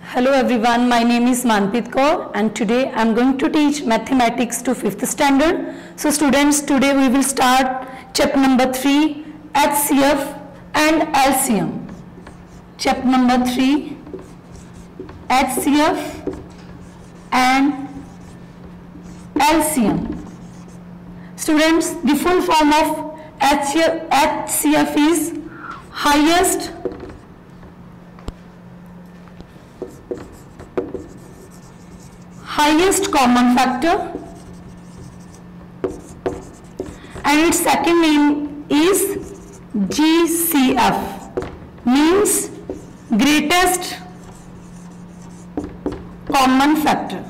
Hello everyone, my name is Manpreet Kaur and today I am going to teach mathematics to 5th standard. So students, today we will start chapter number 3, HCF and LCM. Chapter number 3, HCF and LCM. Students, the full form of HCF is highest common factor, and its second name is GCF, means greatest common factor,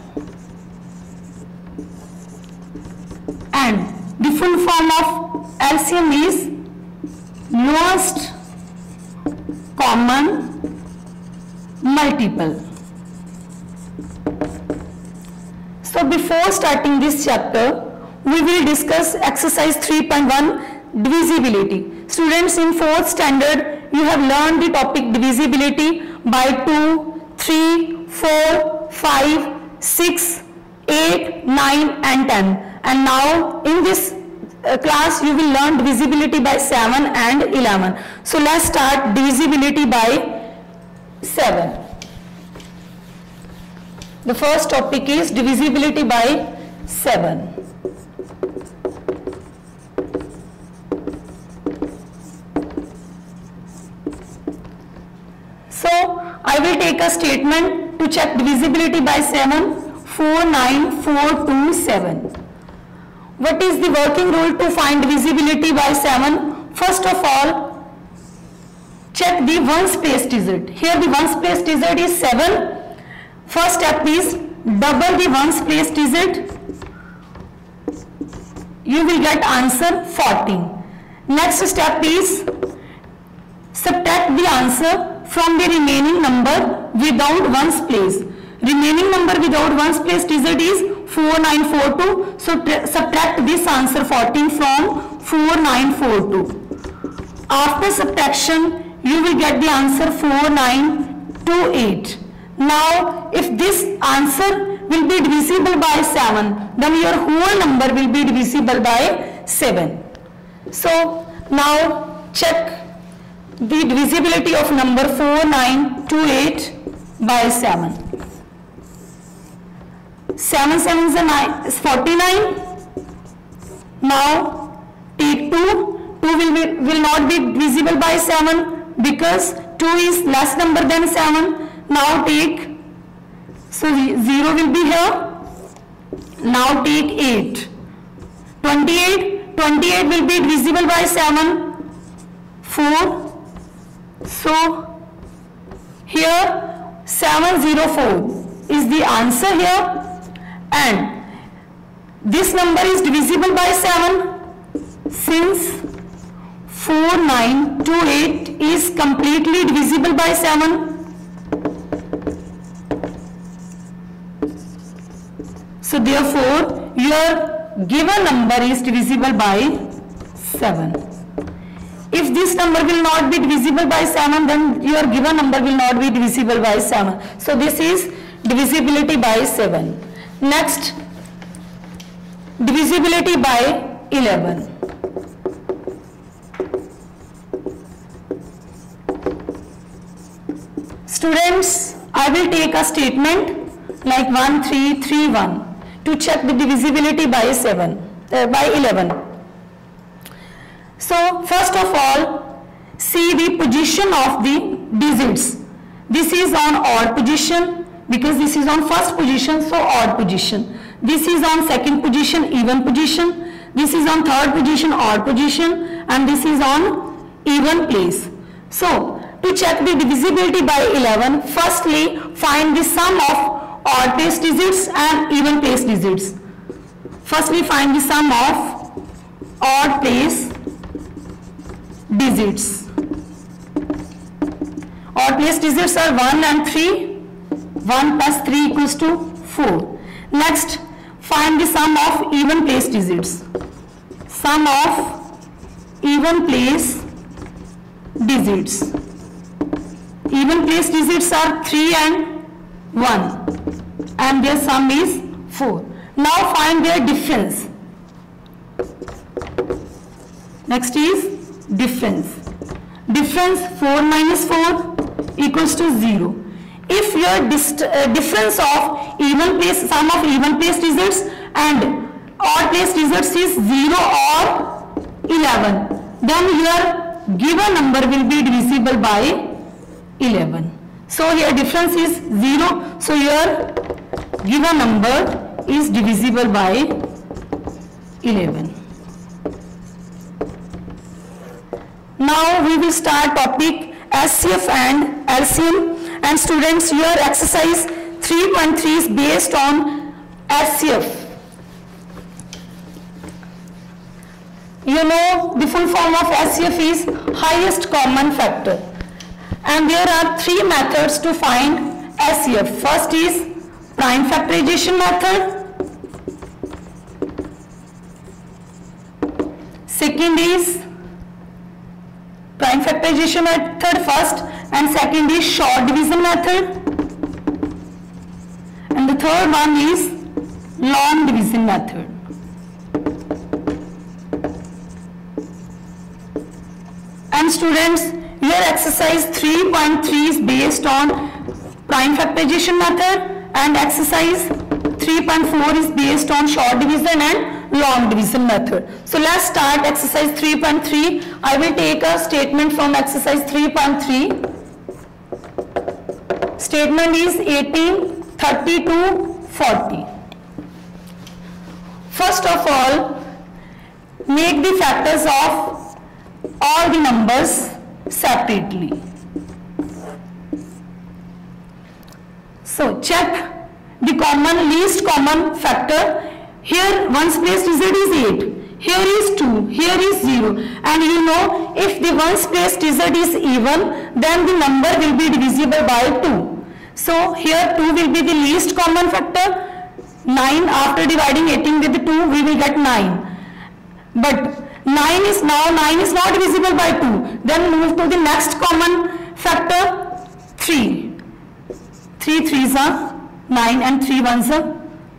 and the full form of LCM is lowest common multiple. So before starting this chapter, we will discuss exercise 3.1 divisibility. Students, in 4th standard, you have learned the topic divisibility by 2, 3, 4, 5, 6, 8, 9 and 10. And now in this class you will learn divisibility by 7 and 11. So let's start divisibility by 7. The first topic is divisibility by 7. So I will take a statement to check divisibility by 7. 4, 9, 4, 2, 7. What is the working rule to find divisibility by 7? First of all, check the ones place digit. Here the ones place digit is 7. First step is double the ones place digit. You will get answer 14. Next step is subtract the answer from the remaining number without ones place. Remaining number without ones place digit is 4942. So subtract this answer 14 from 4942. After subtraction, you will get the answer 4928. Now, if this answer will be divisible by 7, then your whole number will be divisible by 7. So, now check the divisibility of number 4928 by 7. 7 7 is 49. Now, take 2. 2 will not be divisible by 7 because 2 is less number than 7. Now take, so 0 will be here. Now take 8. 28 will be divisible by 7. 4. So here 704 is the answer here, and this number is divisible by 7 since 4928 is completely divisible by 7. So therefore, your given number is divisible by 7. If this number will not be divisible by 7, then your given number will not be divisible by 7. So this is divisibility by 7. Next, divisibility by 11. Students, I will take a statement like 1, 3, 3, 1. To check the divisibility by 11. So first of all, see the position of the digits. This is on odd position because this is on first position, so odd position. This is on second position, even position. This is on third position, odd position, and this is on even place. So to check the divisibility by 11, firstly find the sum of odd place digits and even place digits. Firstly find the sum of odd place digits. Odd place digits are 1 and 3. 1 plus 3 equals to 4. Next, find the sum of even place digits. Sum of even place digits. Even place digits are 3 and 1 and their sum is 4. Now find their difference. Next is difference. Difference 4 minus 4 equals to 0. If your difference of even place, sum of even place results and odd place results is 0 or 11, then your given number will be divisible by 11. So here difference is 0, so your given number is divisible by 11. Now we will start topic SCF and LCM, and students, your exercise 3.3 is based on SCF. You know the full form of SCF is highest common factor, and there are three methods to find SCF. First is prime factorization method, second is prime factorization method first, and second is short division method, and the third one is long division method. And students, your exercise 3.3 is based on prime factorization method, and exercise 3.4 is based on short division and long division method. So let's start exercise 3.3. I will take a statement from exercise 3.3. Statement is 18, 32, 40. First of all, make the factors of all the numbers separately. So check the least common factor. Here ones place result is 8, here is 2, here is 0, and you know if the ones place result is even, then the number will be divisible by 2. So here 2 will be the least common factor. 9, after dividing 18 with 2 we will get 9, but 9 is not divisible by 2. Then move to the next common factor 3. 3 3s are 9 and 3 1s are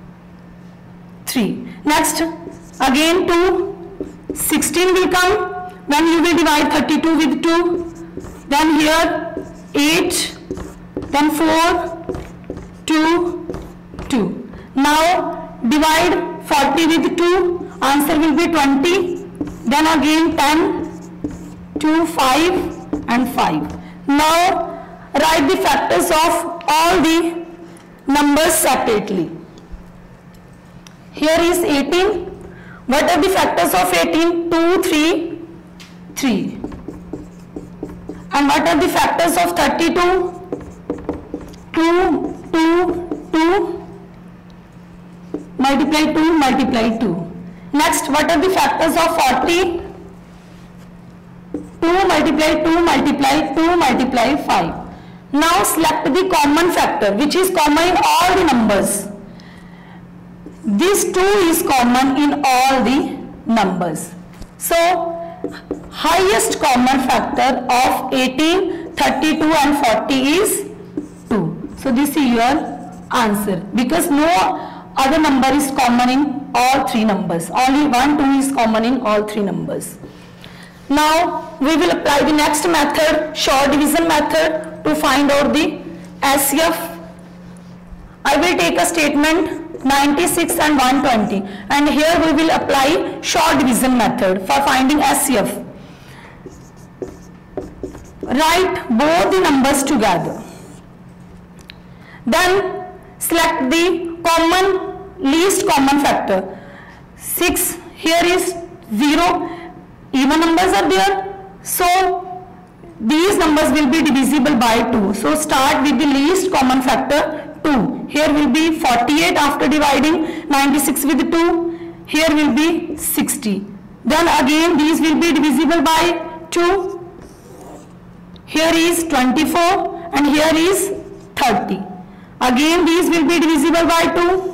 3. Next again 2, 16 will come when you will divide 32 with 2. Then here 8, then 4, 2, 2. Now divide 40 with 2, answer will be 20. Then again 10, 2, 5 and 5. Now write the factors of all the numbers separately. Here is 18. What are the factors of 18? 2, 3, 3. And what are the factors of 32? 2, 2, 2. Multiply 2, multiply 2. Next, what are the factors of 40? 2 multiply 2 multiply 2 multiply 5. Now select the common factor which is common in all the numbers. This 2 is common in all the numbers. So highest common factor of 18, 32 and 40 is 2. So this is your answer, because no other number is common in all three numbers. Only 1, 2 is common in all three numbers. Now we will apply the next method, short division method, to find out the SCF. I will take a statement 96 and 120, and here we will apply short division method for finding SCF. Write both the numbers together. Then select the least common factor. 6, here is 0, even numbers are there, so these numbers will be divisible by 2. So start with the least common factor 2. Here will be 48 after dividing 96 with 2. Here will be 60. Then again these will be divisible by 2. Here is 24 and here is 30. Again these will be divisible by 2.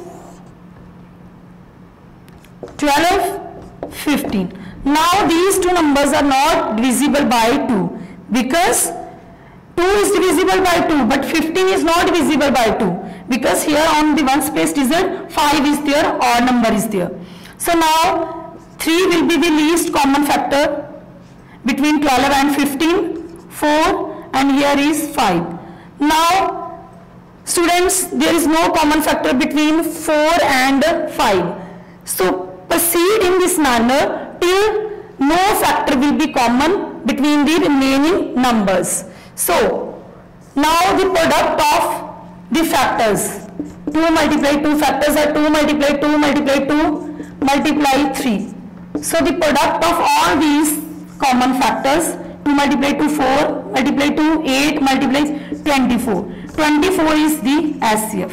12, 15. Now these two numbers are not divisible by 2 because 2 is divisible by 2 but 15 is not divisible by 2. because here on the ones place digit 5 is there, odd number is there. So now 3 will be the least common factor between 12 and 15, 4, and here is 5. Now students, there is no common factor between 4 and 5. So proceed in this manner till no factor will be common between the remaining numbers. So now the product of the factors, 2 multiply 2 factors are 2 multiply 2 multiply 2 multiply 3. So the product of all these common factors, 2 multiply 2 4 multiply 2 8 multiply 24. 24 is the SCF.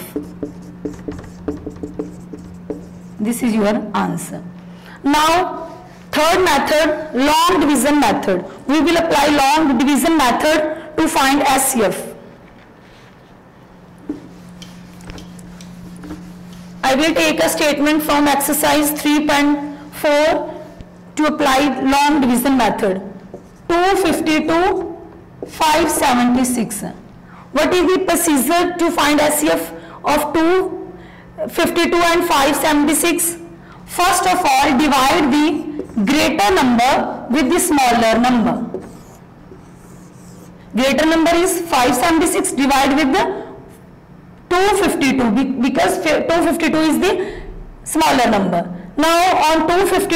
This is your answer. Now third method, long division method. We will apply long division method to find SCF. I will take a statement from exercise 3.4 to apply long division method. 252, 576. What is the procedure to find SCF of 252 and 576? First of all, divide the greater number with the smaller number. Greater number is 576, divide with the 252 because 252 is the smaller number. Now on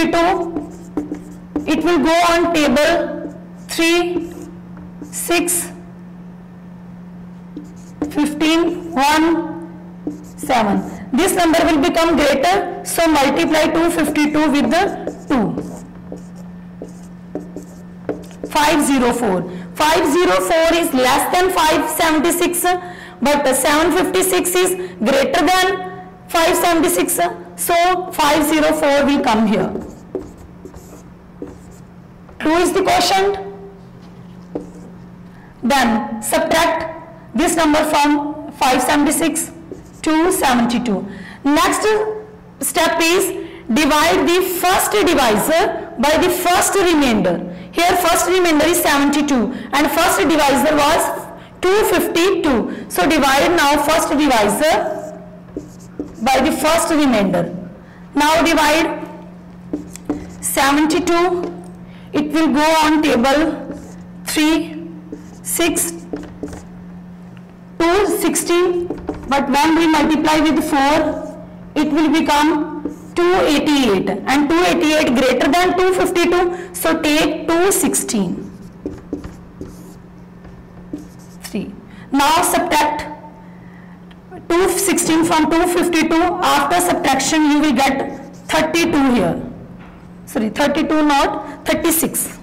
252, it will go on table 3, 6, 15, 1, 7. This number will become greater, so multiply 252 with the 2. 504. 504 is less than 576, but 756 is greater than 576, so 504 will come here. 2 is the quotient. Then subtract this number from 576 to 72. Next step is divide the first divisor by the first remainder. Here first remainder is 72 and first divisor was 252. So divide now first divisor by the first remainder. Now divide 72. It will go on table 3, 6, 2, 16. But when we multiply with 4, it will become 288. And 288 greater than 252. So take 216. 3. Now subtract 216 from 252. After subtraction you will get 32 here. Sorry, 32 not 36.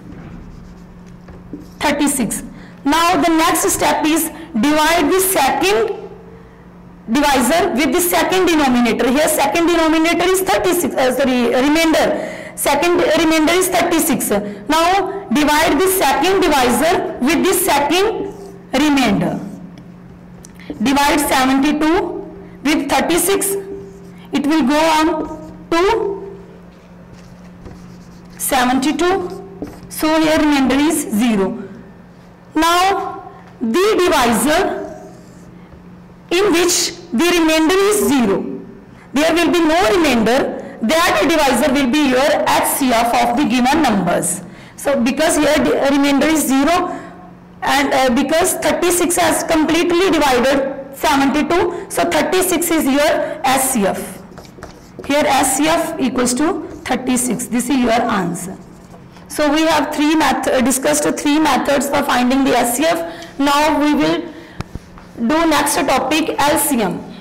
36. Now the next step is divide the second divisor with the second denominator. Here second denominator is 36. Remainder. Second remainder is 36. Now divide the second divisor with the second remainder. Divide 72 with 36. It will go on to 72. So here remainder is 0. Now the divisor in which the remainder is 0. There will be no remainder. That divisor will be your HCF of the given numbers. So because here the remainder is 0 and because 36 has completely divided 72, so 36 is your HCF. Here HCF equals to 36. This is your answer. So we have discussed three methods for finding the HCF. Now we will do next topic, LCM.